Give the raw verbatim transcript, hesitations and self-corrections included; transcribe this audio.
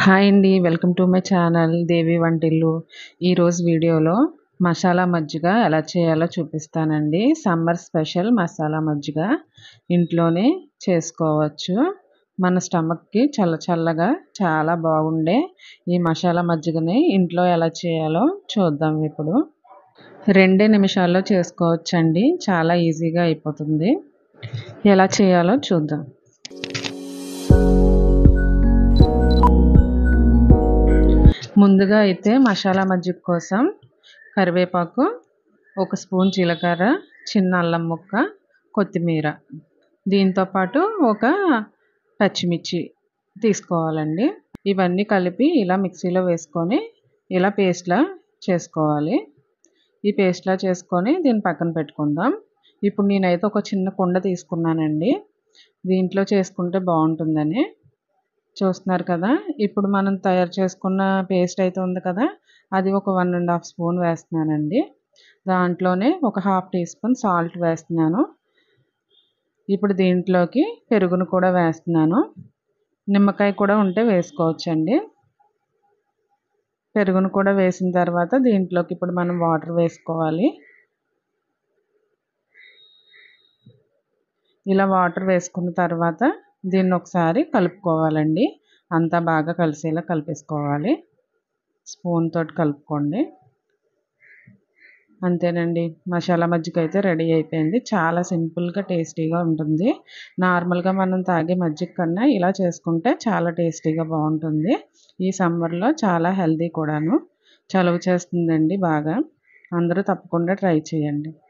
Hi అండి. Welcome to my channel Devi Vantillu. ఈరోజు వీడియోలో మసాలా మజ్జిగ ఎలా చేయాలో చూపిస్తానండి. సమ్మర్ స్పెషల్ మసాలా మజ్జిగ ఇంట్లోనే చేసుకోవచ్చు. మన స్టమక్‌కి చల్ల చల్లగా చాలా బాగుండే ఈ మసాలా మజ్జిగని ఇంట్లో ఎలా చేయాలో చూద్దాం ఇప్పుడు. రెండే నిమిషాల్లో చేసుకోవచ్చండి. చాలా ఈజీగా అయిపోతుంది. ఎలా చేయాలో చూద్దాం. ముందుగా అయితే మసాలా మజ్జిగ కోసం కరివేపాకు, ఒక స్పూన్ జీలకర్ర, చిన్న అల్లం ముక్క, కొత్తిమీర, దీంతో పాటు ఒక పచ్చిమిర్చి తీసుకోవాలండి. ఇవన్నీ కలిపి ఇలా మిక్సీలో వేసుకొని ఇలా పేస్ట్‌లా చేసుకోవాలి. ఈ పేస్ట్‌లా చేసుకొని దీన్ని పక్కన పెట్టుకుందాం. ఇప్పుడు నేనైతే ఒక చిన్న కుండ తీసుకున్నానండి. దీంట్లో చేసుకుంటే బాగుంటుందని. చూస్తున్నారు కదా, ఇప్పుడు మనం తయారు చేసుకున్న పేస్ట్ అయితే ఉంది కదా, అది ఒక వన్ అండ్ హాఫ్ స్పూన్ వేస్తున్నానండి. దాంట్లోనే ఒక హాఫ్ టీ స్పూన్ సాల్ట్ వేస్తున్నాను. ఇప్పుడు దీంట్లోకి పెరుగును కూడా వేస్తున్నాను. నిమ్మకాయ కూడా ఉంటే వేసుకోవచ్చండి. పెరుగును కూడా వేసిన తర్వాత దీంట్లోకి ఇప్పుడు మనం వాటర్ వేసుకోవాలి. ఇలా వాటర్ వేసుకున్న తర్వాత దీన్ని ఒకసారి కలుపుకోవాలండి. అంతా బాగా కలిసేలా కలిపేసుకోవాలి. స్పూన్ తోటి కలుపుకోండి. అంతేనండి, మసాలా మజ్జిగ అయితే రెడీ అయిపోయింది. చాలా సింపుల్గా టేస్టీగా ఉంటుంది. నార్మల్గా మనం తాగే మజ్జిగ కన్నా ఇలా చేసుకుంటే చాలా టేస్టీగా బాగుంటుంది. ఈ సమ్మర్లో చాలా హెల్తీ కూడాను. చలువ చేస్తుందండి బాగా. అందరూ తప్పకుండా ట్రై చేయండి.